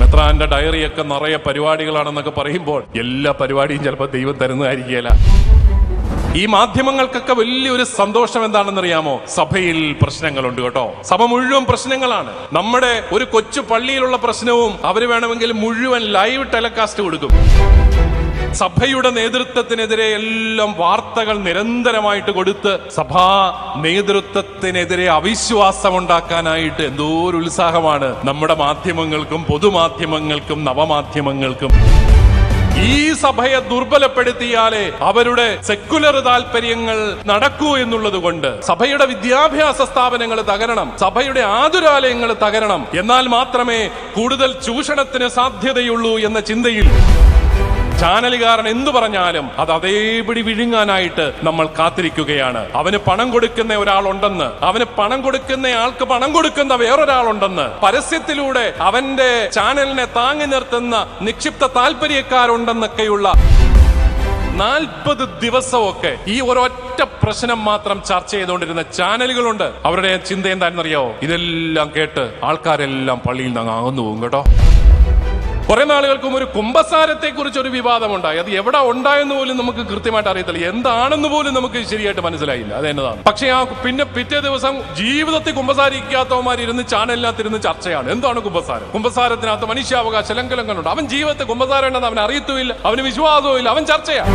മെത്രാന്റെ ഡയറിയൊക്കെ നിറയെ പരിപാടികളാണെന്നൊക്കെ പറയുമ്പോൾ എല്ലാ പരിപാടിയും ചിലപ്പോൾ ദൈവം തരുന്നതായിരിക്കില്ല. ഈ മാധ്യമങ്ങൾക്കൊക്കെ വലിയൊരു സന്തോഷം എന്താണെന്നറിയാമോ? സഭയിൽ പ്രശ്നങ്ങളുണ്ട് കേട്ടോ. സഭ മുഴുവൻ പ്രശ്നങ്ങളാണ്. നമ്മുടെ ഒരു കൊച്ചു പള്ളിയിലുള്ള പ്രശ്നവും അവര് വേണമെങ്കിൽ മുഴുവൻ ലൈവ് ടെലികാസ്റ്റ് കൊടുക്കും. സഭയുടെ നേതൃത്വത്തിനെതിരെ എല്ലാം വാർത്തകൾ നിരന്തരമായിട്ട് കൊടുത്ത് സഭാ നേതൃത്വത്തിനെതിരെ അവിശ്വാസമുണ്ടാക്കാനായിട്ട് എന്തോ ഒരു ഉത്സാഹമാണ് നമ്മുടെ മാധ്യമങ്ങൾക്കും പൊതുമാധ്യമങ്ങൾക്കും നവമാധ്യമങ്ങൾക്കും. ഈ സഭയെ ദുർബലപ്പെടുത്തിയാലേ അവരുടെ സെക്കുലർ താല്പര്യങ്ങൾ നടക്കൂ എന്നുള്ളത് കൊണ്ട് സഭയുടെ വിദ്യാഭ്യാസ സ്ഥാപനങ്ങൾ തകരണം, സഭയുടെ ആതുരാലയങ്ങൾ തകരണം. എന്നാൽ മാത്രമേ കൂടുതൽ ചൂഷണത്തിന് സാധ്യതയുള്ളൂ എന്ന ചിന്തയിൽ ചാനലുകാരൻ എന്തു പറഞ്ഞാലും അത് അതേപടി വിഴുങ്ങാനായിട്ട് നമ്മൾ കാത്തിരിക്കുകയാണ്. അവന് പണം കൊടുക്കുന്ന ഒരാളുണ്ടെന്ന്, അവന് പണം കൊടുക്കുന്ന ആൾക്ക് പണം കൊടുക്കുന്ന വേറൊരാളുണ്ടെന്ന്, പരസ്യത്തിലൂടെ അവന്റെ ചാനലിനെ താങ്ങി നിർത്തുന്ന നിക്ഷിപ്ത താല്പര്യക്കാരുണ്ടെന്നൊക്കെയുള്ള 40 ദിവസമൊക്കെ ഈ ഒരൊറ്റ പ്രശ്നം മാത്രം ചർച്ച ചെയ്തുകൊണ്ടിരുന്ന ചാനലുകളുണ്ട്. അവരുടെ ചിന്ത എന്താണെന്നറിയാവോ? ഇതെല്ലാം കേട്ട് ആൾക്കാരെല്ലാം പള്ളിയിൽ നിന്ന് അകന്നു പോകും കേട്ടോ. കുറെ നാളുകൾക്കും ഒരു കുമ്പസാരത്തെ കുറിച്ച് ഒരു വിവാദമുണ്ടായി. അത് എവിടെ ഉണ്ടായെന്ന് പോലും നമുക്ക് കൃത്യമായിട്ട് അറിയത്തില്ല, എന്താണെന്ന് പോലും നമുക്ക് ശരിയായിട്ട് മനസ്സിലായില്ല അതെന്നതാണ്. പക്ഷെ പിന്നെ പിറ്റേ ദിവസം ജീവിതത്തിൽ കുമ്പസാരിക്കാത്തവന്മാർ ഇരുന്ന് ചാനലിനകത്തിരുന്ന് ചർച്ചയാണ്. എന്താണ് കുമ്പസാരം? കുമ്പസാരത്തിനകത്ത് മനുഷ്യാവകാശ ലംഘനങ്ങളുണ്ട്. അവൻ ജീവിതത്തിൽ കുമ്പസാരം ഉണ്ടെന്ന് അവൻ അറിയത്തുമില്ല, അവന് വിശ്വാസവും ഇല്ല, അവൻ ചർച്ചയാണ്.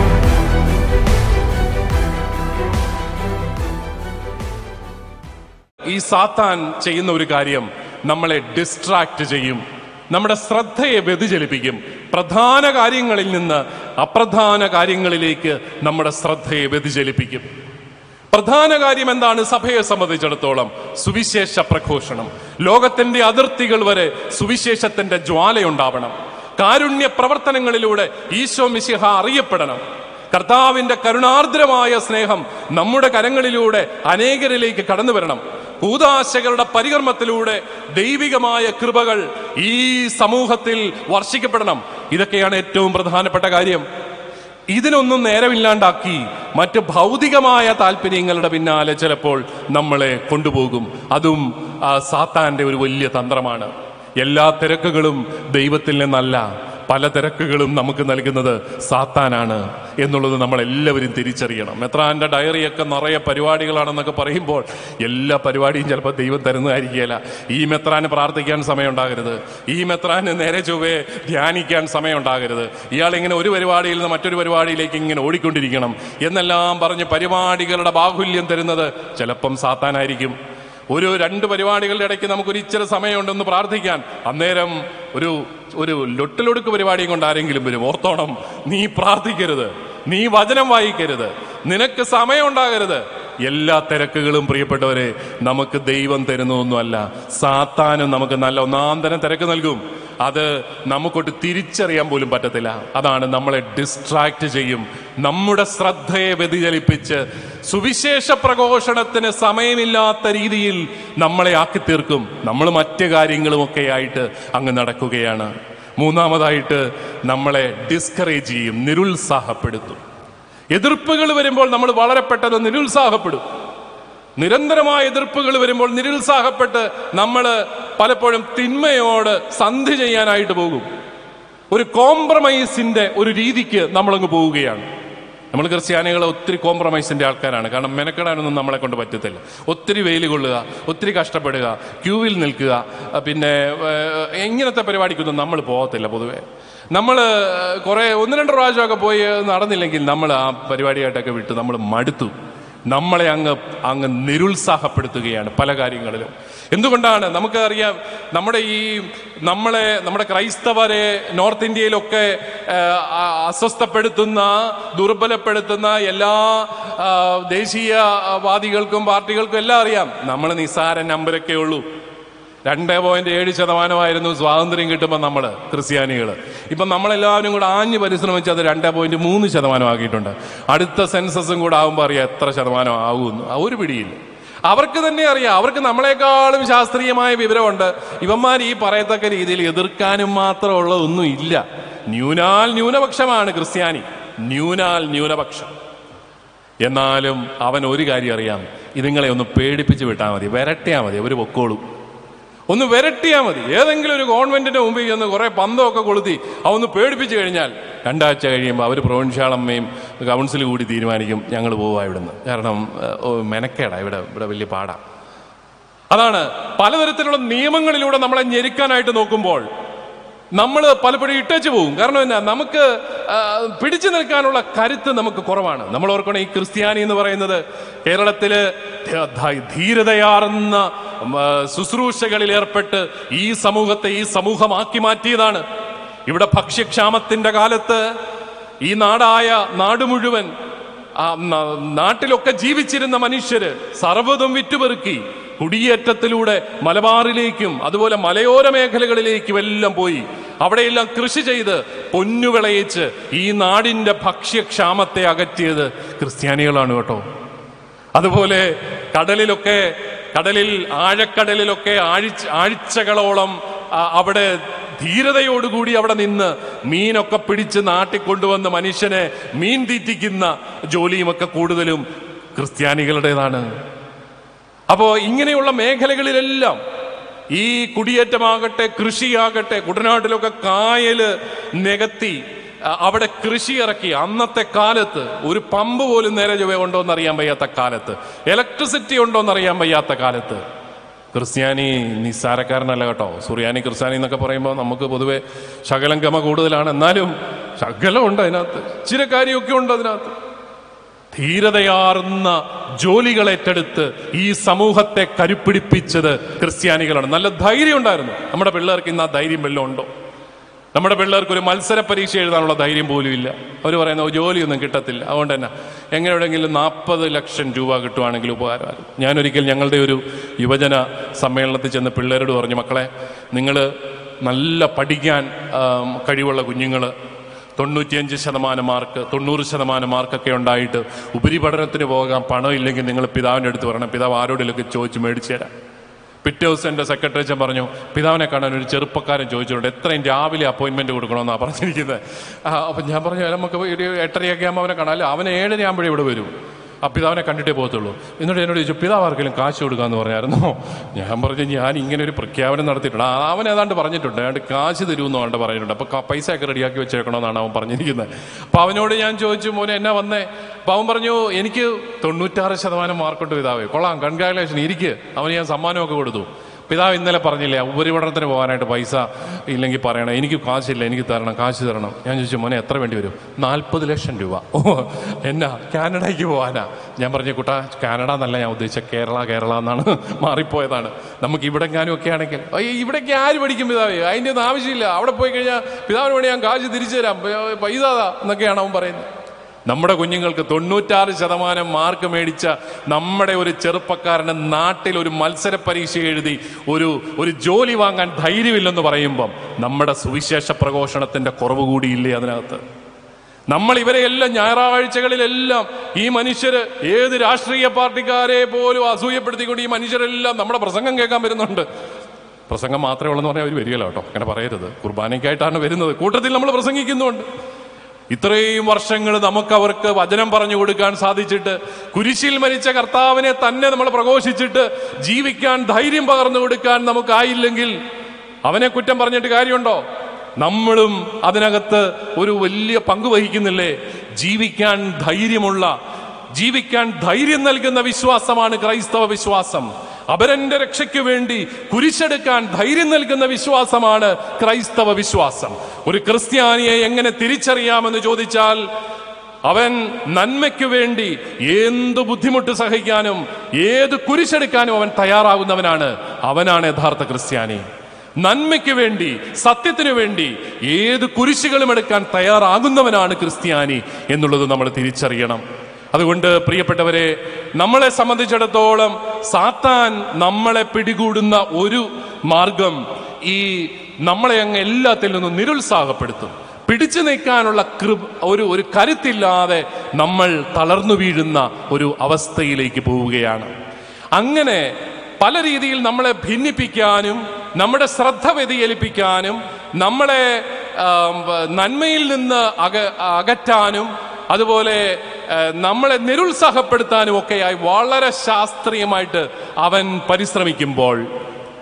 ഈ സാത്താൻ ചെയ്യുന്ന ഒരു കാര്യം നമ്മളെ ഡിസ്ട്രാക്ട് ചെയ്യും, നമ്മുടെ ശ്രദ്ധയെ വ്യതിചലിപ്പിക്കും. പ്രധാന കാര്യങ്ങളിൽ നിന്ന് അപ്രധാന കാര്യങ്ങളിലേക്ക് നമ്മുടെ ശ്രദ്ധയെ വ്യതിചലിപ്പിക്കും. പ്രധാന കാര്യം എന്താണ്? സഭയെ സംബന്ധിച്ചിടത്തോളം സുവിശേഷ പ്രഘോഷണം. ലോകത്തിന്റെ അതിർത്തികൾ വരെ സുവിശേഷത്തിന്റെ ജ്വാലയുണ്ടാവണം. കാരുണ്യ പ്രവർത്തനങ്ങളിലൂടെ ഈശോ മിശിഹ അറിയപ്പെടണം. കർത്താവിന്റെ കരുണാർദ്രമായ സ്നേഹം നമ്മുടെ കരങ്ങളിലൂടെ അനേകരിലേക്ക് കടന്നു വരണം. കൂദാശകളുടെ പരികർമ്മത്തിലൂടെ ദൈവികമായ കൃപകൾ ഈ സമൂഹത്തിൽ വർഷിക്കപ്പെടണം. ഇതൊക്കെയാണ് ഏറ്റവും പ്രധാനപ്പെട്ട കാര്യം. ഇതിനൊന്നും നേരമില്ലാണ്ടാക്കി മറ്റ് ഭൗതികമായ താല്പര്യങ്ങളുടെ പിന്നാലെ ചിലപ്പോൾ നമ്മളെ കൊണ്ടുപോകും. അതും സാത്താന്റെ ഒരു വലിയ തന്ത്രമാണ്. എല്ലാ തിരക്കുകളും ദൈവത്തിൽ നിന്നല്ല, പല തിരക്കുകളും നമുക്ക് നൽകുന്നത് സാത്താനാണ് എന്നുള്ളത് നമ്മൾ എല്ലാവരും തിരിച്ചറിയണം. മെത്രാന്റെ ഡയറിയൊക്കെ നിറയെ പരിപാടികളാണെന്നൊക്കെ പറയുമ്പോൾ എല്ലാ പരിപാടിയും ചിലപ്പോൾ ദൈവം തരുന്നതായിരിക്കില്ല. ഈ മെത്രാന് പ്രാർത്ഥിക്കാൻ സമയം ഉണ്ടാകരുത്, ഈ മെത്രാന് നേരെ ചൊവ്വേ ധ്യാനിക്കാൻ സമയം ഉണ്ടാകരുത്, ഇയാളിങ്ങനെ ഒരു പരിപാടിയിൽ നിന്ന് മറ്റൊരു പരിപാടിയിലേക്ക് ഇങ്ങനെ ഓടിക്കൊണ്ടിരിക്കണം എന്നെല്ലാം പറഞ്ഞ് പരിപാടികളുടെ ബാഹുല്യം തരുന്നത് ചിലപ്പം സാത്താനായിരിക്കും. ഒരു 2 പരിപാടികളുടെ ഇടയ്ക്ക് നമുക്കൊരു ഇച്ചിരി സമയമുണ്ടെന്ന് പ്രാർത്ഥിക്കാൻ, അന്നേരം ഒരു ലൊട്ടിലൊടുക്ക് പരിപാടിയും കൊണ്ട് ആരെങ്കിലും വരും. ഓർത്തോണം, നീ പ്രാർത്ഥിക്കരുത്, നീ വചനം വായിക്കരുത്, നിനക്ക് സമയം ഉണ്ടാകരുത്. എല്ലാ തിരക്കുകളും പ്രിയപ്പെട്ടവരെ നമുക്ക് ദൈവം തരുന്നതൊന്നുമല്ല. സാത്താനും നമുക്ക് നല്ല ഒന്നാന്തരം തിരക്ക് നൽകും. അത് നമുക്കൊട്ട് തിരിച്ചറിയാൻ പോലും പറ്റത്തില്ല. അതാണ് നമ്മളെ ഡിസ്ട്രാക്ട് ചെയ്യും, നമ്മുടെ ശ്രദ്ധയെ വ്യതിചലിപ്പിച്ച് സുവിശേഷ പ്രഘോഷണത്തിന് സമയമില്ലാത്ത രീതിയിൽ നമ്മളെ ആക്കി തീർക്കും. നമ്മൾ മറ്റു കാര്യങ്ങളുമൊക്കെ ആയിട്ട് അങ്ങ് നടക്കുകയാണ്. മൂന്നാമതായിട്ട് നമ്മളെ ഡിസ്കറേജ് ചെയ്യും, നിരുത്സാഹപ്പെടുത്തും. എതിർപ്പുകൾ വരുമ്പോൾ നമ്മൾ വളരെ പെട്ടെന്ന് നിരുത്സാഹപ്പെടും. നിരന്തരമായ എതിർപ്പുകൾ വരുമ്പോൾ നിരുത്സാഹപ്പെട്ട് നമ്മൾ പലപ്പോഴും തിന്മയോട് സന്ധി ചെയ്യാനായിട്ട് പോകും. ഒരു കോംപ്രമൈസിന്റെ ഒരു രീതിക്ക് നമ്മളങ്ങ് പോവുകയാണ്. നമ്മൾ ക്രിസ്ത്യാനികൾ ഒത്തിരി കോംപ്രമൈസിന്റെ ആൾക്കാരാണ്. കാരണം മെനക്കെടാനൊന്നും നമ്മളെ കൊണ്ട് പറ്റത്തില്ല. ഒത്തിരി വെയിൽ കൊള്ളുക, ഒത്തിരി കഷ്ടപ്പെടുക, ക്യൂവിൽ നിൽക്കുക, പിന്നെ ഇങ്ങനത്തെ പരിപാടിക്കൊന്നും നമ്മൾ പോകത്തില്ല. പൊതുവെ നമ്മൾ കുറേ 1-2 പ്രാവശ്യമൊക്കെ പോയി നടന്നില്ലെങ്കിൽ നമ്മൾ ആ പരിപാടിയായിട്ടൊക്കെ വിട്ട് നമ്മൾ മടുത്തു. നമ്മളെ അങ്ങ് നിരുത്സാഹപ്പെടുത്തുകയാണ് പല കാര്യങ്ങളിലും. എന്തുകൊണ്ടാണ്? നമുക്കറിയാം, നമ്മുടെ ക്രൈസ്തവരെ നോർത്ത് ഇന്ത്യയിലൊക്കെ അസ്വസ്ഥപ്പെടുത്തുന്ന, ദുർബലപ്പെടുത്തുന്ന എല്ലാ ദേശീയവാദികൾക്കും പാർട്ടികൾക്കും എല്ലാം അറിയാം, നമ്മൾ നിസ്സാര നമ്പരൊക്കെ ഉള്ളൂ. 2.7% സ്വാതന്ത്ര്യം കിട്ടുമ്പോൾ നമ്മൾ ക്രിസ്ത്യാനികൾ. ഇപ്പം നമ്മളെല്ലാവരും കൂടെ ആഞ്ഞു പരിശ്രമിച്ച് അത് 2.3% ആക്കിയിട്ടുണ്ട്. അടുത്ത സെൻസസും കൂടെ ആകുമ്പോൾ അറിയാം എത്ര ശതമാനം ആകുമെന്ന്. ഒരു പിടിയില്ല. അവർക്ക് തന്നെ അറിയാം, അവർക്ക് നമ്മളെക്കാളും ശാസ്ത്രീയമായ വിവരമുണ്ട്. ഇവന്മാർ ഈ പറയത്തക്ക രീതിയിൽ എതിർക്കാനും മാത്രമുള്ളതൊന്നും ഇല്ല. ന്യൂനപക്ഷമാണ് ക്രിസ്ത്യാനി, ന്യൂനപക്ഷം. എന്നാലും അവൻ ഒരു കാര്യം അറിയാം, ഇതുങ്ങളെ ഒന്ന് പേടിപ്പിച്ച് വിട്ടാൽ മതി, വിരട്ടിയാൽ മതി, അവർ പൊക്കോളും. ഒന്ന് വിരട്ടിയാൽ മതി. ഏതെങ്കിലും ഒരു ഗവൺമെന്റിന്റെ മുമ്പിൽ ചെന്ന് കുറെ പന്തമൊക്കെ കൊളുത്തി അതൊന്ന് പേടിപ്പിച്ചു കഴിഞ്ഞാൽ 2 ആഴ്ച കഴിയുമ്പോൾ അവർ പ്രൊവിൻഷ്യാളമ്മയും കൗൺസിൽ കൂടി തീരുമാനിക്കും ഞങ്ങൾ പോവാ ഇവിടുന്ന്. കാരണം മെനക്കേടാ, ഇവിടെ വലിയ പാടാ. അതാണ് പലതരത്തിലുള്ള നിയമങ്ങളിലൂടെ നമ്മളെ ഞെരുക്കാനായിട്ട് നോക്കുമ്പോൾ നമ്മൾ പലപ്പോഴും ഇട്ടേച്ച് പോകും. കാരണം എന്നാ, നമുക്ക് പിടിച്ചു നിൽക്കാനുള്ള കരുത്ത് നമുക്ക് കുറവാണ്. നമ്മൾ ഓർക്കണം, ഈ ക്രിസ്ത്യാനി എന്ന് പറയുന്നത് കേരളത്തില് ധീരതയാർന്ന ശുശ്രൂഷകളിൽ ഏർപ്പെട്ട് ഈ സമൂഹത്തെ ഈ സമൂഹമാക്കി മാറ്റിയതാണ്. ഇവിടെ ഭക്ഷ്യക്ഷാമത്തിന്റെ കാലത്ത് ഈ നാട് മുഴുവൻ നാട്ടിലൊക്കെ ജീവിച്ചിരുന്ന മനുഷ്യര് സർവ്വതും വിറ്റുപെറുക്കി കുടിയേറ്റത്തിലൂടെ മലബാറിലേക്കും അതുപോലെ മലയോര മേഖലകളിലേക്കും എല്ലാം പോയി അവിടെയെല്ലാം കൃഷി ചെയ്ത് പൊന്നുവിളയിച്ച് ഈ നാടിന്റെ ഭക്ഷ്യക്ഷാമത്തെ അകറ്റിയത് ക്രിസ്ത്യാനികളാണ് കേട്ടോ. അതുപോലെ ആഴക്കടലിലൊക്കെ ആഴ്ചകളോളം അവിടെ ധീരതയോടുകൂടി അവിടെ നിന്ന് മീനൊക്കെ പിടിച്ച് നാട്ടിൽ കൊണ്ടുവന്ന് മനുഷ്യനെ മീൻ തീറ്റിക്കുന്ന ജോലിയുമൊക്കെ കൂടുതലും ക്രിസ്ത്യാനികളുടേതാണ്. അപ്പോ ഇങ്ങനെയുള്ള മേഖലകളിലെല്ലാം ഈ കുടിയേറ്റമാകട്ടെ, കൃഷിയാകട്ടെ, കുട്ടനാട്ടിലൊക്കെ കായല് നികത്തി അവിടെ കൃഷി ഇറക്കി. അന്നത്തെ കാലത്ത് ഒരു പമ്പ് പോലും നേരെ ചൊവ്വേ ഉണ്ടോന്ന് അറിയാൻ വയ്യാത്ത കാലത്ത്, ഇലക്ട്രിസിറ്റി ഉണ്ടോന്ന് അറിയാൻ വയ്യാത്ത കാലത്ത് ക്രിസ്ത്യാനി നിസ്സാരക്കാരനല്ല കേട്ടോ. സുറിയാനി ക്രിസ്ത്യാനി എന്നൊക്കെ പറയുമ്പോൾ നമുക്ക് പൊതുവെ ശകലം ഗമ കൂടുതലാണ്. എന്നാലും ശകലം ഉണ്ട് അതിനകത്ത്, ചില കാര്യമൊക്കെ ഉണ്ട് അതിനകത്ത്. ധീരതയാർന്ന ജോലികൾ ഏറ്റെടുത്ത് ഈ സമൂഹത്തെ കരുപ്പിടിപ്പിച്ചത് ക്രിസ്ത്യാനികളാണ്. നല്ല ധൈര്യം ഉണ്ടായിരുന്നു. നമ്മുടെ പിള്ളേർക്ക് ഇന്ന് ആ ധൈര്യം വല്ലതും ഉണ്ടോ? നമ്മുടെ പിള്ളേർക്ക് ഒരു മത്സര പരീക്ഷ എഴുതാനുള്ള ധൈര്യം പോലും ഇല്ല. അവർ പറയുന്ന ജോലിയൊന്നും കിട്ടത്തില്ല. അതുകൊണ്ട് തന്നെ എങ്ങനെയെങ്കിലും 40 ലക്ഷം രൂപ കിട്ടുവാണെങ്കിൽ ഉപകാരമായിരുന്നു. ഞാനൊരിക്കൽ ഞങ്ങളുടെ ഒരു യുവജന സമ്മേളനത്തിൽ ചെന്ന് പിള്ളേരോട് പറഞ്ഞു, മക്കളെ, നിങ്ങൾ നല്ല പഠിക്കാൻ കഴിവുള്ള കുഞ്ഞുങ്ങൾ 95% മാർക്ക് 90% മാർക്കൊക്കെ ഉണ്ടായിട്ട് ഉപരിപഠനത്തിന് പോകാൻ പണം ഇല്ലെങ്കിൽ നിങ്ങൾ പിതാവിൻ്റെ അടുത്ത് പറയണം. പിതാവ് ആരോടെങ്കിലൊക്കെ ചോദിച്ച് മേടിച്ചു തരാം. പിറ്റേ ദിവസം എൻ്റെ സെക്രട്ടറി അച്ഛൻ പറഞ്ഞു, പിതാവിനെ കാണാൻ ഒരു ചെറുപ്പക്കാരൻ ചോദിച്ചിട്ടുണ്ട്, എത്രയും രാവിലെ അപ്പോയിൻമെൻറ്റ് കൊടുക്കണമെന്നാണ് പറഞ്ഞിരിക്കുന്നത്. അപ്പം ഞാൻ പറഞ്ഞു, നമുക്ക് ഒരു 8:30 ആകുമ്പോൾ അവനെ കാണാമല്ലോ. അവൻ 7:30 ആകുമ്പോഴേ ഇവിടെ വരും. ആ പിതാവിനെ കണ്ടിട്ടേ പോകത്തുള്ളൂ. എന്നിട്ട് എന്നോട് ചോദിച്ചു, പിതാവ് ആർക്കെങ്കിലും കാശ് കൊടുക്കാമെന്ന് പറഞ്ഞായിരുന്നോ? ഞാൻ പറഞ്ഞു, ഞാൻ ഇങ്ങനെ ഒരു പ്രഖ്യാപനം നടത്തിയിട്ടുണ്ട്. അവൻ ഏതാണ്ട് പറഞ്ഞിട്ടുണ്ട്, ഏതാണ്ട് കാശ് തരുമെന്നോ ആണ്ട് പറഞ്ഞിട്ടുണ്ട്. അപ്പോൾ പൈസ ഒക്കെ റെഡിയാക്കി വെച്ചേക്കണമെന്നാണ് അവൻ പറഞ്ഞിരിക്കുന്നത്. അപ്പോൾ അവനോട് ഞാൻ ചോദിച്ചു, മോനെ എന്നാ വന്നേ? അപ്പോൾ അവൻ പറഞ്ഞു, എനിക്ക് 96% മാർക്കുണ്ട് പിതാവേ. കൊള്ളാം, കൺഗ്രാജുലേഷൻ, ഇരിക്ക്. അവന് ഞാൻ സമ്മാനമൊക്കെ കൊടുത്തു. പിതാവ് ഇന്നലെ പറഞ്ഞില്ലേ ഉപരിപഠനത്തിന് പോകാനായിട്ട് പൈസ ഇല്ലെങ്കിൽ പറയണം, എനിക്ക് കാശില്ല, എനിക്ക് തരണം, കാശ് തരണം. ഞാൻ ചോദിച്ചു, മോനെ എത്ര വേണ്ടി വരും? 40 ലക്ഷം രൂപ. ഓ, എന്നാ കാനഡയ്ക്ക് പോകാനാ? ഞാൻ പറഞ്ഞു, കുട്ടാ, കാനഡ എന്നല്ല ഞാൻ ഉദ്ദേശിച്ച കേരള എന്നാണ്, മാറിപ്പോയതാണ്. നമുക്ക് ഇവിടെ എങ്ങാനും ഒക്കെ ആണെങ്കിൽ ഇവിടേക്ക് ആര് പഠിക്കും പിതാവേ? അതിൻ്റെ ഒന്നും ആവശ്യമില്ല. അവിടെ പോയി കഴിഞ്ഞാൽ പിതാവിന് വേണ്ടി ഞാൻ കാശ് തിരിച്ചു തരാം, പൈസ എന്നൊക്കെയാണ് അവൻ പറയുന്നത്. നമ്മുടെ കുഞ്ഞുങ്ങൾക്ക് 96% മാർക്ക് മേടിച്ച നമ്മുടെ ഒരു ചെറുപ്പക്കാരന് നാട്ടിൽ ഒരു മത്സര പരീക്ഷ എഴുതി ഒരു ജോലി വാങ്ങാൻ ധൈര്യമില്ലെന്ന് പറയുമ്പം നമ്മുടെ സുവിശേഷ പ്രഘോഷണത്തിന്റെ കുറവ് കൂടിയില്ലേ അതിനകത്ത്? നമ്മൾ ഇവരെയെല്ലാം ഞായറാഴ്ചകളിലെല്ലാം ഈ മനുഷ്യര് ഏത് രാഷ്ട്രീയ പാർട്ടിക്കാരെ പോലും അസൂയപ്പെടുത്തിക്കൊണ്ട് ഈ മനുഷ്യരെല്ലാം നമ്മുടെ പ്രസംഗം കേൾക്കാൻ വരുന്നുണ്ട്. പ്രസംഗം മാത്രമേ ഉള്ളെന്ന് പറഞ്ഞാൽ അവർ വരികയില്ല കേട്ടോ, അങ്ങനെ പറയരുത്. കുർബാനയ്ക്കായിട്ടാണ് വരുന്നത്, കൂട്ടത്തിൽ നമ്മൾ പ്രസംഗിക്കുന്നുണ്ട്. ഇത്രയും വർഷങ്ങൾ അവർക്ക് വചനം പറഞ്ഞു കൊടുക്കാൻ സാധിച്ചിട്ട്, കുരിശിൽ മരിച്ച കർത്താവിനെ തന്നെ നമ്മൾ പ്രഘോഷിച്ചിട്ട് ജീവിക്കാൻ ധൈര്യം പകർന്നു കൊടുക്കാൻ നമുക്കായില്ലെങ്കിൽ അവനെ കുറ്റം പറഞ്ഞിട്ട് കാര്യമുണ്ടോ? നമ്മളും അതിനകത്ത് ഒരു വലിയ പങ്ക് വഹിക്കുന്നില്ലേ? ജീവിക്കാൻ ധൈര്യം നൽകുന്ന വിശ്വാസമാണ് ക്രൈസ്തവ വിശ്വാസം. അപരന്റെ രക്ഷയ്ക്ക് വേണ്ടി കുരിശെടുക്കാൻ ധൈര്യം നൽകുന്ന വിശ്വാസമാണ് ക്രൈസ്തവ വിശ്വാസം. ഒരു ക്രിസ്ത്യാനിയെ എങ്ങനെ തിരിച്ചറിയാമെന്ന് ചോദിച്ചാൽ, അവൻ നന്മയ്ക്ക് വേണ്ടി എന്ത് ബുദ്ധിമുട്ട് സഹിക്കാനും ഏത് കുരിശെടുക്കാനും അവൻ തയ്യാറാകുന്നവനാണ്. അവനാണ് യഥാർത്ഥ ക്രിസ്ത്യാനി. നന്മയ്ക്ക് വേണ്ടി, സത്യത്തിനു വേണ്ടി ഏത് കുരിശുകളും എടുക്കാൻ തയ്യാറാകുന്നവനാണ് ക്രിസ്ത്യാനി എന്നുള്ളത് നമ്മൾ തിരിച്ചറിയണം. അതുകൊണ്ട് പ്രിയപ്പെട്ടവരെ, നമ്മളെ സംബന്ധിച്ചിടത്തോളം സാത്താൻ നമ്മളെ പിടികൂടുന്ന ഒരു മാർഗം ഈ നമ്മളെ അങ്ങ് എല്ലാത്തിൽ നിന്നും നിരുത്സാഹപ്പെടുത്തും. പിടിച്ചു നിൽക്കാനുള്ള ഒരു കരുത്തില്ലാതെ നമ്മൾ തളർന്നു വീഴുന്ന ഒരു അവസ്ഥയിലേക്ക് പോവുകയാണ്. അങ്ങനെ പല രീതിയിൽ നമ്മളെ ഭിന്നിപ്പിക്കാനും നമ്മുടെ ശ്രദ്ധ വ്യതിചലിപ്പിക്കാനും നമ്മളെ നന്മയിൽ നിന്ന് അകറ്റാനും അതുപോലെ നമ്മളെ നിരുത്സാഹപ്പെടുത്താനും ഒക്കെയായി വളരെ ശാസ്ത്രീയമായിട്ട് അവൻ പരിശ്രമിക്കുമ്പോൾ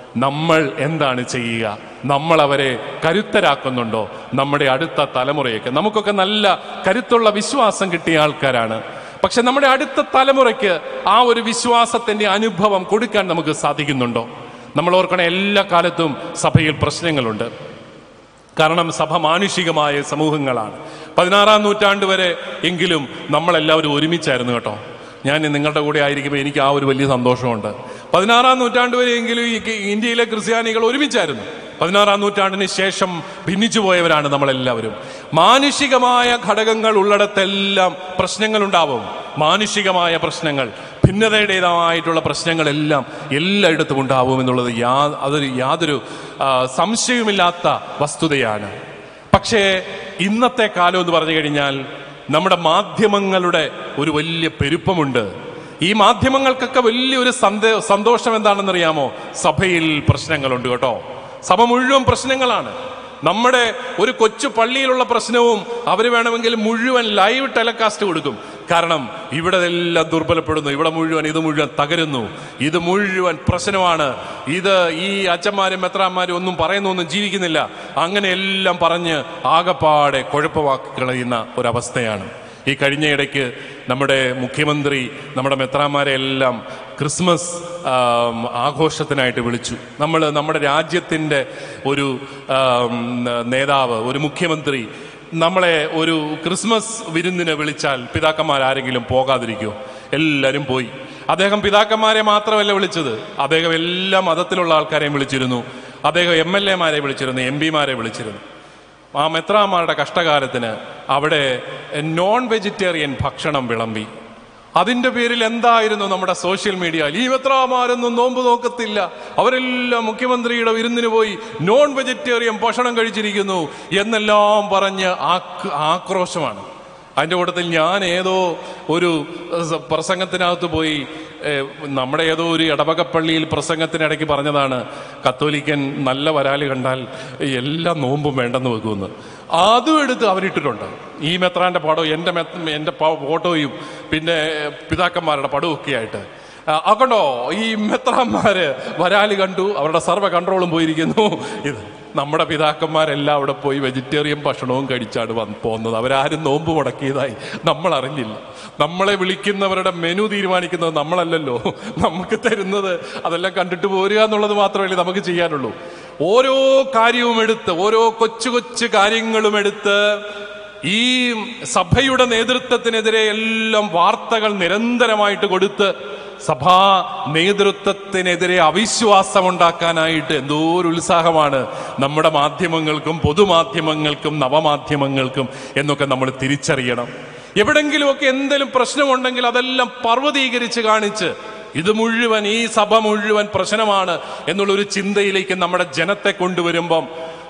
നമ്മൾ എന്താണ് ചെയ്യുക? നമ്മൾ അവരെ കരുത്തരാക്കുന്നുണ്ടോ? നമ്മുടെ അടുത്ത തലമുറയൊക്കെ, നമുക്കൊക്കെ നല്ല കരുത്തുള്ള വിശ്വാസം കിട്ടിയ ആൾക്കാരാണ്. പക്ഷെ നമ്മുടെ അടുത്ത തലമുറയ്ക്ക് ആ ഒരു വിശ്വാസത്തിന്റെ അനുഭവം കൊടുക്കാൻ നമുക്ക് സാധിക്കുന്നുണ്ടോ? നമ്മൾ ഓർക്കണ എല്ലാ കാലത്തും സഭയിൽ പ്രശ്നങ്ങളുണ്ട്. കാരണം സഭ മാനുഷികമായ സമൂഹങ്ങളാണ്. 16-ാം നൂറ്റാണ്ട് വരെ എങ്കിലും നമ്മളെല്ലാവരും ഒരുമിച്ചായിരുന്നു കേട്ടോ. ഞാൻ നിങ്ങളുടെ കൂടെ ആയിരിക്കുമ്പോൾ എനിക്ക് ആ ഒരു വലിയ സന്തോഷമുണ്ട്. 16-ാം നൂറ്റാണ്ട് വരെ എങ്കിലും ഇന്ത്യയിലെ ക്രിസ്ത്യാനികൾ ഒരുമിച്ചായിരുന്നു. 16-ാം നൂറ്റാണ്ടിന് ശേഷം ഭിന്നിച്ചു പോയവരാണ് നമ്മളെല്ലാവരും. മാനുഷികമായ ഘടകങ്ങൾ ഉള്ളിടത്തെല്ലാം പ്രശ്നങ്ങളുണ്ടാവും. മാനുഷികമായ പ്രശ്നങ്ങൾ, ഭിന്നതയുടേതായിട്ടുള്ള പ്രശ്നങ്ങളെല്ലാം എല്ലായിടത്തും ഉണ്ടാവും എന്നുള്ളത് അതൊരു യാതൊരു സംശയവുമില്ലാത്ത വസ്തുതയാണ്. പക്ഷേ ഇന്നത്തെ കാലം എന്ന് പറഞ്ഞു കഴിഞ്ഞാൽ നമ്മുടെ മാധ്യമങ്ങളുടെ ഒരു വലിയ പെരുപ്പമുണ്ട്. ഈ മാധ്യമങ്ങൾക്കൊക്കെ വലിയൊരു സന്തോഷം എന്താണെന്നറിയാമോ? സഭയിൽ പ്രശ്നങ്ങളുണ്ട് കേട്ടോ. സഭ മുഴുവൻ പ്രശ്നങ്ങളാണ്. നമ്മുടെ ഒരു കൊച്ചു പള്ളിയിലുള്ള പ്രശ്നവും അവർ വേണമെങ്കിൽ മുഴുവൻ ലൈവ് ടെലികാസ്റ്റ് കൊടുക്കും. കാരണം ഇവിടെ എല്ലാം ദുർബലപ്പെടുന്നു, ഇത് മുഴുവൻ തകരുന്നു, ഇത് മുഴുവൻ പ്രശ്നമാണ്, ഈ അച്ഛന്മാരും മെത്രാന്മാരും ഒന്നും പറയുന്നൊന്നും ജീവിക്കുന്നില്ല, അങ്ങനെയെല്ലാം പറഞ്ഞ് ആകപ്പാടെ കുഴപ്പമാക്കി കളയുന്ന ഒരവസ്ഥയാണ്. ഈ കഴിഞ്ഞ ഇടയ്ക്ക് നമ്മുടെ മുഖ്യമന്ത്രി നമ്മുടെ മെത്രാന്മാരെ എല്ലാം ക്രിസ്മസ് ആഘോഷത്തിനായിട്ട് വിളിച്ചു. നമ്മുടെ രാജ്യത്തിൻ്റെ ഒരു നേതാവ്, ഒരു മുഖ്യമന്ത്രി നമ്മളെ ഒരു ക്രിസ്മസ് വിരുന്നിനെ വിളിച്ചാൽ പിതാക്കന്മാരാരെങ്കിലും പോകാതിരിക്കുമോ? എല്ലാവരും പോയി. അദ്ദേഹം പിതാക്കന്മാരെ മാത്രമല്ല വിളിച്ചത്, അദ്ദേഹം എല്ലാ മതത്തിലുള്ള ആൾക്കാരെയും വിളിച്ചിരുന്നു. അദ്ദേഹം MLA-മാരെ വിളിച്ചിരുന്നു, MP-മാരെ വിളിച്ചിരുന്നു. ആ മെത്രാന്മാരുടെ കഷ്ടകാലത്തിന് അവിടെ നോൺ വെജിറ്റേറിയൻ ഭക്ഷണം വിളമ്പി. അതിൻ്റെ പേരിൽ എന്തായിരുന്നു നമ്മുടെ സോഷ്യൽ മീഡിയയിൽ? ഈ മെത്രാന്മാരൊന്നും നോമ്പ് നോക്കത്തില്ല, അവരെല്ലാം മുഖ്യമന്ത്രിയുടെ വിരുന്നിന് പോയി നോൺ വെജിറ്റേറിയൻ ഭക്ഷണം കഴിച്ചിരിക്കുന്നു എന്നെല്ലാം പറഞ്ഞ് ആക്രോശമാണ്. അതിൻ്റെ കൂട്ടത്തിൽ ഞാൻ ഏതോ ഒരു പ്രസംഗത്തിനകത്ത് പോയി, നമ്മുടെ ഏതോ ഒരു ഇടവകപ്പള്ളിയിൽ പ്രസംഗത്തിനിടയ്ക്ക് പറഞ്ഞതാണ്, കത്തോലിക്കൻ നല്ല വരാല് കണ്ടാൽ എല്ലാ നോമ്പും വേണ്ടെന്ന് വെക്കുമെന്ന്. അതും എടുത്ത് അവരിട്ടിട്ടുണ്ട്. ഈ മെത്രാൻ്റെ പടവും എൻ്റെ ഫോട്ടോയും പിന്നെ പിതാക്കന്മാരുടെ പടവും ഒക്കെ ആയിട്ട്. അതുകൊണ്ടോ ഈ മെത്രാന്മാര് വരാല് കണ്ടു, അവരുടെ സർവ്വ കൺട്രോളും പോയിരിക്കുന്നു. ഇത് നമ്മുടെ പിതാക്കന്മാരെല്ലാം അവിടെ പോയി വെജിറ്റേറിയൻ ഭക്ഷണവും കഴിച്ചാണ് പോകുന്നത്. അവരാരും നോമ്പ് മുടക്കിയതായി നമ്മൾ അറിഞ്ഞില്ല. നമ്മളെ വിളിക്കുന്നവരുടെ മെനു തീരുമാനിക്കുന്നത് നമ്മളല്ലല്ലോ. നമുക്ക് തരുന്നത് അതെല്ലാം കണ്ടിട്ട് പോരുക എന്നുള്ളത് മാത്രമല്ലേ നമുക്ക് ചെയ്യാനുള്ളൂ. ഓരോ കാര്യവും എടുത്ത്, ഓരോ കൊച്ചു കൊച്ചു കാര്യങ്ങളും എടുത്ത് ഈ സഭയുടെ നേതൃത്വത്തിനെതിരെ എല്ലാം വാർത്തകൾ നിരന്തരമായിട്ട് കൊടുത്ത് സഭാ നേതൃത്വത്തിനെതിരെ അവിശ്വാസം ഉണ്ടാക്കാനായിട്ട് എന്തോ ഒരു ഉത്സാഹമാണ് നമ്മുടെ മാധ്യമങ്ങൾക്കും പൊതുമാധ്യമങ്ങൾക്കും നവമാധ്യമങ്ങൾക്കും എന്നൊക്കെ നമ്മൾ തിരിച്ചറിയണം. എവിടെങ്കിലുമൊക്കെ എന്തെങ്കിലും പ്രശ്നമുണ്ടെങ്കിൽ അതെല്ലാം പർവ്വതീകരിച്ച് കാണിച്ച് ഇത് മുഴുവൻ, ഈ സഭ മുഴുവൻ പ്രശ്നമാണ് എന്നുള്ളൊരു ചിന്തയിലേക്ക് നമ്മുടെ ജനത്തെ കൊണ്ടുവരുമ്പം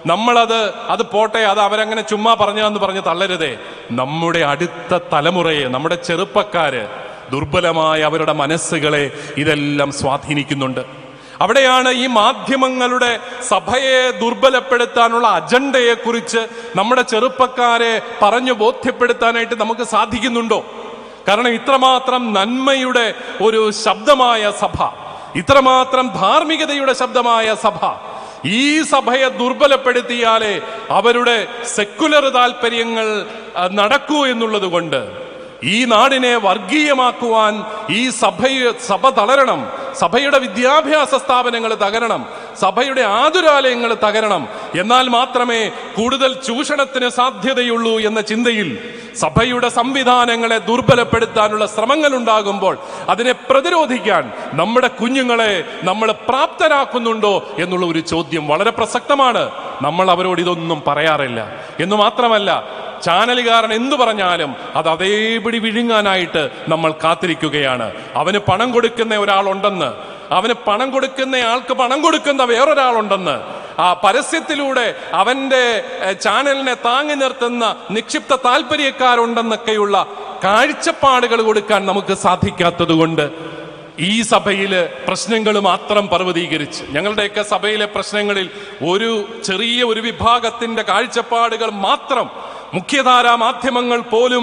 അത് പോട്ടെ, അത് അവരങ്ങനെ ചുമ്മാ പറഞ്ഞതെന്ന് പറഞ്ഞ് തള്ളരുതേ. നമ്മുടെ അടുത്ത തലമുറയെ, നമ്മുടെ ചെറുപ്പക്കാര്, ദുർബലമായ അവരുടെ മനസ്സുകളെ ഇതെല്ലാം സ്വാധീനിക്കുന്നുണ്ട്. അവിടെയാണ് ഈ മാധ്യമങ്ങളുടെ സഭയെ ദുർബലപ്പെടുത്താനുള്ള അജണ്ടയെക്കുറിച്ച് നമ്മുടെ ചെറുപ്പക്കാരെ പറഞ്ഞു ബോധ്യപ്പെടുത്താനായിട്ട് നമുക്ക് സാധിക്കുന്നുണ്ടോ? കാരണം ഇത്രമാത്രം നന്മയുടെ ഒരു ശബ്ദമായ സഭ, ഇത്രമാത്രം ധാർമ്മികതയുടെ ശബ്ദമായ സഭ, ഈ സഭയെ ദുർബലപ്പെടുത്തിയാലേ അവരുടെ സെക്കുലർ താല്പര്യങ്ങൾ നടക്കൂ എന്നുള്ളത് കൊണ്ട് ഈ നാടിനെ വർഗീയമാക്കുവാൻ ഈ സഭ തളരണം, സഭയുടെ വിദ്യാഭ്യാസ സ്ഥാപനങ്ങൾ തകരണം, സഭയുടെ ആതുരാലയങ്ങൾ തകരണം. എന്നാൽ മാത്രമേ കൂടുതൽ ചൂഷണത്തിന് സാധ്യതയുള്ളൂ എന്ന ചിന്തയിൽ സഭയുടെ സംവിധാനങ്ങളെ ദുർബലപ്പെടുത്താനുള്ള ശ്രമങ്ങൾ ഉണ്ടാകുമ്പോൾ അതിനെ പ്രതിരോധിക്കാൻ നമ്മുടെ കുഞ്ഞുങ്ങളെ നമ്മൾ പ്രാപ്തരാക്കുന്നുണ്ടോ എന്നുള്ള ഒരു ചോദ്യം വളരെ പ്രസക്തമാണ്. നമ്മൾ അവരോട് ഇതൊന്നും പറയാറില്ല. എന്ന് മാത്രമല്ല, ചാനലുകാരൻ എന്തു പറഞ്ഞാലും അത് അതേപടി വിഴുങ്ങാനായിട്ട് നമ്മൾ കാത്തിരിക്കുകയാണ്. അവന് പണം കൊടുക്കുന്ന ഒരാളുണ്ടെന്ന്, അവന് പണം കൊടുക്കുന്ന ആൾക്ക് പണം കൊടുക്കുന്ന വേറൊരാളുണ്ടെന്ന്, ആ പരസ്യത്തിലൂടെ അവന്റെ ചാനലിനെ താങ്ങി നിർത്തുന്ന നിക്ഷിപ്ത താല്പര്യക്കാരുണ്ടെന്നൊക്കെയുള്ള കാഴ്ചപ്പാടുകൾ കൊടുക്കാൻ നമുക്ക് സാധിക്കാത്തത് കൊണ്ട് ഈ സഭയില് പ്രശ്നങ്ങൾ മാത്രം പർവ്വതീകരിച്ച്, ഞങ്ങളുടെയൊക്കെ സഭയിലെ പ്രശ്നങ്ങളിൽ ഒരു ചെറിയ ഒരു വിഭാഗത്തിന്റെ കാഴ്ചപ്പാടുകൾ മാത്രം മുഖ്യധാരാ മാധ്യമങ്ങൾ പോലും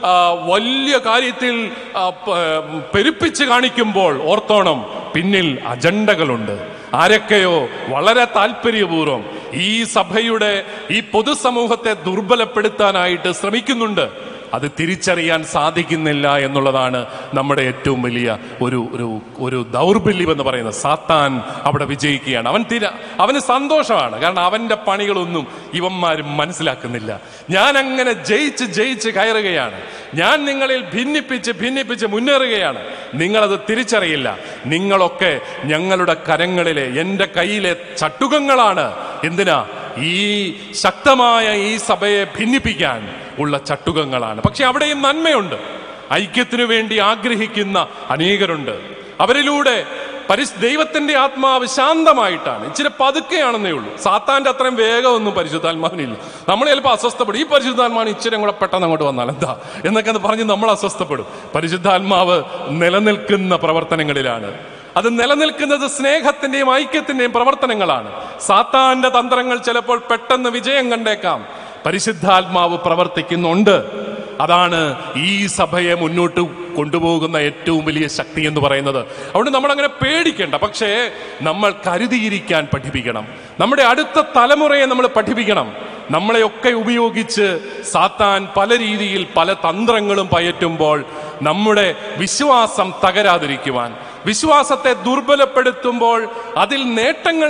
വലിയ കാര്യത്തിൽ പെരുപ്പിച്ച് കാണിക്കുമ്പോൾ ഓർത്തോണം, പിന്നിൽ അജണ്ടകളുണ്ട്. ആരൊക്കെയോ വളരെ താല്പര്യപൂർവ്വം ഈ സഭയുടെ ഈ പൊതുസമൂഹത്തെ ദുർബലപ്പെടുത്താനായിട്ട് ശ്രമിക്കുന്നുണ്ട്. അത് തിരിച്ചറിയാൻ സാധിക്കുന്നില്ല എന്നുള്ളതാണ് നമ്മുടെ ഏറ്റവും വലിയ ഒരു ദൗർബല്യം എന്ന് പറയുന്നത്. സാത്താൻ അവിടെ വിജയിക്കുകയാണ്. അവന് സന്തോഷമാണ്. കാരണം അവന്റെ പണികളൊന്നും ഇവന്മാരും മനസ്സിലാക്കുന്നില്ല. ഞാൻ അങ്ങനെ ജയിച്ച് കയറുകയാണ്. ഞാൻ നിങ്ങളിൽ ഭിന്നിപ്പിച്ച് മുന്നേറുകയാണ്. നിങ്ങളത് തിരിച്ചറിയില്ല. നിങ്ങളൊക്കെ ഞങ്ങളുടെ കരങ്ങളിലെ, എൻ്റെ കയ്യിലെ ചട്ടുകങ്ങളാണ്. എന്തിനാ? ഈ ശക്തമായ ഈ സഭയെ ഭിന്നിപ്പിക്കാൻ ഉള്ള ചട്ടുകങ്ങളാണ്. പക്ഷെ അവിടെയും നന്മയുണ്ട്. ഐക്യത്തിനു വേണ്ടി ആഗ്രഹിക്കുന്ന അനേകരുണ്ട്. അവരിലൂടെ ദൈവത്തിന്റെ ആത്മാവ് ശാന്തമായിട്ടാണ്, ഇച്ചിരി പതുക്കെയാണെന്നേ ഉള്ളൂ. സാത്താന്റെ അത്രയും വേഗമൊന്നും പരിശുദ്ധാത്മാവിനില്ല. നമ്മൾ ചിലപ്പോൾ അസ്വസ്ഥപ്പെടും. ഈ പരിശുദ്ധാത്മാവിന് ഇച്ചിരി കൂടെ പെട്ടെന്ന് അങ്ങോട്ട് വന്നാൽ എന്താ എന്നൊക്കെ പറഞ്ഞ് നമ്മൾ അസ്വസ്ഥപ്പെടും. പരിശുദ്ധാത്മാവ് നിലനിൽക്കുന്ന പ്രവർത്തനങ്ങളിലാണ്. അത് നിലനിൽക്കുന്നത് സ്നേഹത്തിന്റെയും ഐക്യത്തിന്റെയും പ്രവർത്തനങ്ങളാണ്. സാത്താന്റെ തന്ത്രങ്ങൾ ചിലപ്പോൾ പെട്ടെന്ന് വിജയം കണ്ടേക്കാം. പരിശുദ്ധാത്മാവ് പ്രവർത്തിക്കുന്നുണ്ട്. അതാണ് ഈ സഭയെ മുന്നോട്ട് കൊണ്ടുപോകുന്ന ഏറ്റവും വലിയ ശക്തി എന്ന് പറയുന്നത്. അതുകൊണ്ട് നമ്മളങ്ങനെ പേടിക്കേണ്ട. പക്ഷേ നമ്മൾ കരുതിയിരിക്കാൻ പഠിപ്പിക്കണം. നമ്മുടെ അടുത്ത തലമുറയെ നമ്മൾ പഠിപ്പിക്കണം. നമ്മളെയൊക്കെ ഉപയോഗിച്ച് സാത്താൻ പല രീതിയിൽ പല തന്ത്രങ്ങളും പയറ്റുമ്പോൾ നമ്മുടെ വിശ്വാസം തകരാതിരിക്കുവാൻ, വിശ്വാസത്തെ ദുർബലപ്പെടുത്തുമ്പോൾ അതിൽ നേട്ടങ്ങൾ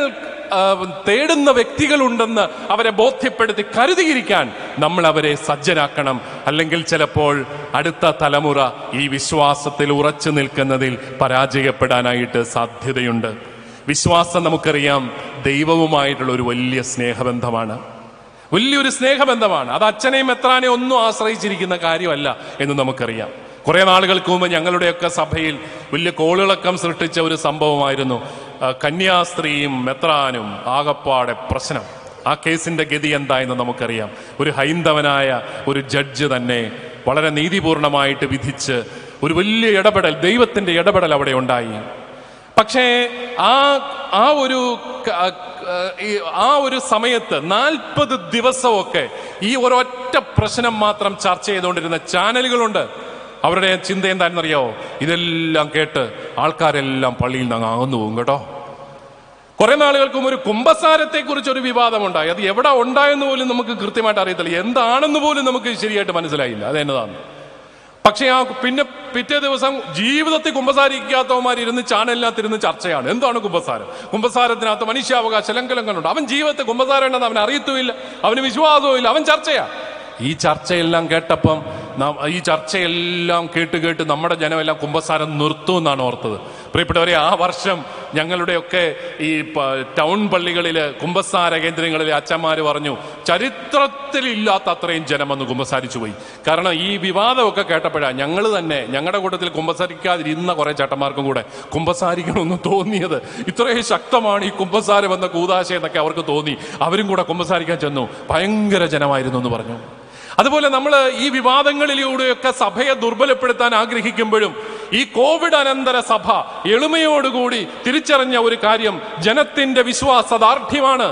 തേടുന്ന വ്യക്തികളുണ്ടെന്ന് അവരെ ബോധ്യപ്പെടുത്തി കരുതിയിരിക്കാൻ നമ്മൾ അവരെ സജ്ജരാക്കണം. അല്ലെങ്കിൽ ചിലപ്പോൾ അടുത്ത തലമുറ ഈ വിശ്വാസത്തിൽ ഉറച്ചു നിൽക്കുന്നതിൽ പരാജയപ്പെടാനായിട്ട് സാധ്യതയുണ്ട്. വിശ്വാസം നമുക്കറിയാം ദൈവവുമായിട്ടുള്ള ഒരു വലിയ സ്നേഹബന്ധമാണ്, വലിയൊരു സ്നേഹബന്ധമാണ്. അത് അച്ഛനെയും എത്രാനെയും ഒന്നും ആശ്രയിച്ചിരിക്കുന്ന കാര്യമല്ല എന്ന് നമുക്കറിയാം. കുറെ നാളുകൾക്ക് മുമ്പ് ഞങ്ങളുടെയൊക്കെ സഭയിൽ വലിയ കോളിളക്കം സൃഷ്ടിച്ച ഒരു സംഭവമായിരുന്നു കന്യാസ്ത്രീയും മെത്രാനും ആകപ്പാടെ പ്രശ്നം. ആ കേസിന്റെ ഗതി എന്തായെന്ന് നമുക്കറിയാം. ഒരു ഹൈന്ദവനായ ഒരു ജഡ്ജ് തന്നെ വളരെ നീതിപൂർണമായിട്ട് വിധിച്ച് ഒരു വലിയ ഇടപെടൽ, ദൈവത്തിന്റെ ഇടപെടൽ അവിടെ ഉണ്ടായി. പക്ഷേ ആ ഒരു സമയത്ത് 40 ദിവസമൊക്കെ ഈ ഒരൊറ്റ പ്രശ്നം മാത്രം ചർച്ച ചെയ്തുകൊണ്ടിരുന്ന ചാനലുകളുണ്ട്. അവരുടെ ചിന്ത എന്താണെന്നറിയോ? ഇതെല്ലാം കേട്ട് ആൾക്കാരെല്ലാം പള്ളിയിൽ നിന്ന് അകന്നു പോകും കേട്ടോ. കുറെ നാളുകൾക്കും ഒരു കുമ്പസാരത്തെ കുറിച്ച് ഒരു വിവാദമുണ്ടായി. അത് എവിടെ ഉണ്ടായെന്ന് പോലും നമുക്ക് കൃത്യമായിട്ട് അറിയത്തില്ല. എന്താണെന്ന് പോലും നമുക്ക് ശരിയായിട്ട് മനസ്സിലായില്ല അതെന്നതാണ്. പക്ഷെ പിന്നെ പിറ്റേ ദിവസം ജീവിതത്തിൽ കുമ്പസാരിക്കാത്തവന്മാർ ഇരുന്ന് ചാനലിനകത്തിരുന്ന് ചർച്ചയാണ്. എന്താണ് കുമ്പസാരം? കുമ്പസാരത്തിനകത്ത് മനുഷ്യാവകാശ ലംഘനങ്ങളുണ്ട്. അവൻ ജീവിതത്തിൽ കുമ്പസാരം ഉണ്ടെന്ന് അവൻ അറിയത്തുമില്ല, അവന് വിശ്വാസവും ഇല്ല, അവൻ ചർച്ചയാ. ഈ ചർച്ചയെല്ലാം കേട്ടപ്പം ഈ ചർച്ചയെല്ലാം കേട്ട് നമ്മുടെ ജനമെല്ലാം കുമ്പസാരം നിർത്തുമെന്നാണ് ഓർത്തത്. പ്രിയപ്പെട്ടവരെ, ആ വർഷം ഞങ്ങളുടെയൊക്കെ ഈ ടൗൺ പള്ളികളിൽ കുമ്പസാര കേന്ദ്രങ്ങളിൽ അച്ഛന്മാർ പറഞ്ഞു ചരിത്രത്തിലില്ലാത്ത അത്രയും ജനം വന്ന് കുമ്പസാരിച്ചു പോയി. കാരണം ഈ വിവാദമൊക്കെ കേട്ടപ്പോഴാണ് ഞങ്ങൾ തന്നെ ഞങ്ങളുടെ കൂട്ടത്തിൽ കുമ്പസാരിക്കാതിരുന്ന കുറെ ചേട്ടന്മാർക്കും കൂടെ കുമ്പസാരിക്കണമെന്ന് തോന്നിയത്. ഇത്രയും ശക്തമാണ് ഈ കുമ്പസാരം എന്ന കൂതാശ എന്നൊക്കെ അവർക്ക് തോന്നി. അവരും കൂടെ കുമ്പസാരിക്കാൻ ചെന്നു. ഭയങ്കര ജനമായിരുന്നു എന്ന് പറഞ്ഞു. അതുപോലെ നമ്മൾ ഈ വിവാദങ്ങളിലൂടെയൊക്കെ സഭയെ ദുർബലപ്പെടുത്താൻ ആഗ്രഹിക്കുമ്പോഴും ഈ കോവിഡ് അനന്തര സഭ എളിമയോടുകൂടി തിരിച്ചറിഞ്ഞ ഒരു കാര്യം ജനത്തിന്റെ വിശ്വാസദാർഢ്യമാണ്.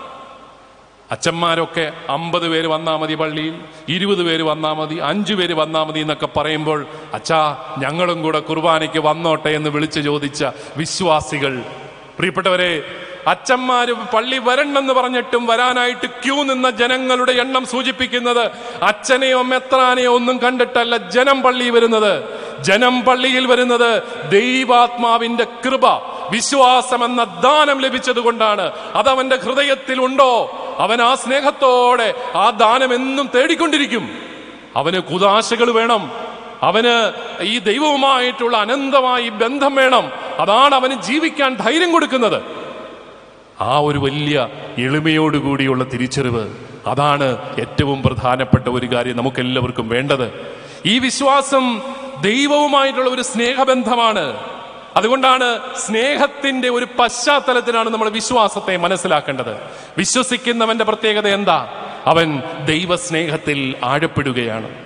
അച്ഛന്മാരൊക്കെ 50 പേര് വന്നാൽ മതി പള്ളിയിൽ, 20 പേര് വന്നാൽ മതി, 5 പേര് വന്നാൽ മതി എന്നൊക്കെ പറയുമ്പോൾ അച്ഛാ ഞങ്ങളും കൂടെ കുർബാനയ്ക്ക് വന്നോട്ടെ എന്ന് വിളിച്ചു ചോദിച്ച വിശ്വാസികൾ. പ്രിയപ്പെട്ടവരെ, അച്ഛന്മാര് പള്ളി വരണമെന്ന് പറഞ്ഞിട്ടും വരാനായിട്ട് ക്യൂ നിന്ന ജനങ്ങളുടെ എണ്ണം സൂചിപ്പിക്കുന്നത് അച്ഛനെയോ മെത്രാനെയോ ഒന്നും കണ്ടിട്ടല്ല ജനം പള്ളിയിൽ വരുന്നത്. ജനം പള്ളിയിൽ വരുന്നത് ദൈവാത്മാവിന്റെ കൃപ, വിശ്വാസം എന്ന ദാനം ലഭിച്ചത് കൊണ്ടാണ്. അതവന്റെ ഹൃദയത്തിൽ ഉണ്ടോ, അവൻ ആ സ്നേഹത്തോടെ ആ ദാനം എന്നും തേടിക്കൊണ്ടിരിക്കും. അവന് കുദാശകൾ വേണം, അവന് ഈ ദൈവവുമായിട്ടുള്ള അനന്തമായി ബന്ധം വേണം. അതാണ് അവന് ജീവിക്കാൻ ധൈര്യം കൊടുക്കുന്നത്. ആ ഒരു വലിയ എളിമയോടുകൂടിയുള്ള തിരിച്ചറിവ്, അതാണ് ഏറ്റവും പ്രധാനപ്പെട്ട ഒരു കാര്യം നമുക്കെല്ലാവർക്കും വേണ്ടത്. ഈ വിശ്വാസം ദൈവവുമായിട്ടുള്ള ഒരു സ്നേഹബന്ധമാണ്. അതുകൊണ്ടാണ് സ്നേഹത്തിന്റെ ഒരു പശ്ചാത്തലത്തിലാണ് നമ്മൾ വിശ്വാസത്തെ മനസ്സിലാക്കേണ്ടത്. വിശ്വസിക്കുന്നവന്റെ പ്രത്യേകത എന്താ? അവൻ ദൈവസ്നേഹത്തിൽ ആഴപ്പെടുകയാണ്.